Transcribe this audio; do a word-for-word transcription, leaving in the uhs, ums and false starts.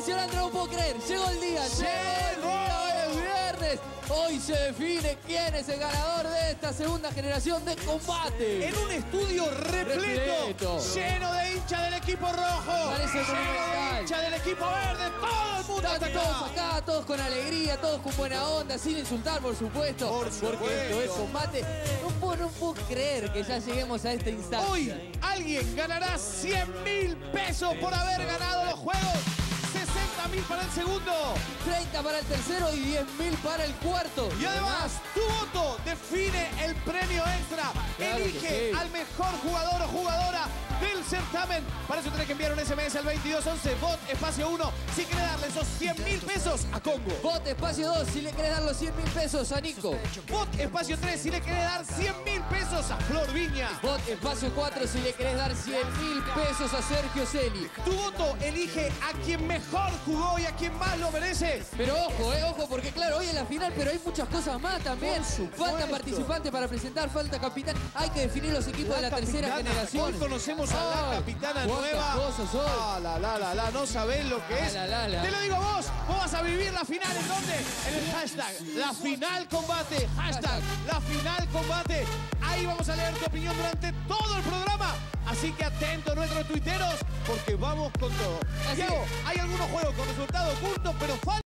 Impresionante, no puedo creer. Llegó el día, llegó el día, hoy es viernes. Hoy se define quién es el ganador de esta segunda generación de combate. En un estudio repleto, Repleto. lleno de hinchas del equipo rojo, Parece lleno de monumental. hinchas del equipo verde, todo el mundo Están hasta todos acá. acá, todos con alegría, todos con buena onda, sin insultar, por supuesto. Por Porque supuesto. esto es combate. No puedo, no puedo creer que ya lleguemos a esta instancia. Hoy alguien ganará cien mil pesos por haber ganado los juegos. sesenta mil para el segundo. treinta para el tercero y diez mil para el cuarto. Y además, tu voto define el premio extra. Claro que Elige sí. al mejor jugador o jugadora del certamen. Para eso tenés que enviar un S M S al veintidós once, bot espacio uno, si querés darle esos cien mil pesos a Congo. Bot espacio dos si le querés dar los cien mil pesos a Nico. Bot espacio tres, si le querés dar cien mil pesos a Flor Viña. Bot espacio cuatro si le querés dar cien mil pesos a Sergio Celi. Tu voto elige a quien mejor jugó y a quien más lo merece. Pero ojo, eh, ojo, porque claro, hoy es la final, pero hay muchas cosas más también. Por supuesto. Falta participantes para presentar, falta capitán. Hay que definir los equipos de la tercera capitana. generación. Hoy conocemos a la Ay, capitana cuántas nueva. cosas hoy. Ah, la, la, la, la, no sabés lo que Ah, es. la, la, la. Te lo digo vos, vos vas a vivir la final. ¿En dónde? En el hashtag, la final combate. Hashtag, la final combate. Ahí vamos a leer tu opinión durante todo el programa. Así que atento a nuestros tuiteros, porque vamos con todo. Así Diego, es. hay algunos juegos con resultado oculto, pero falta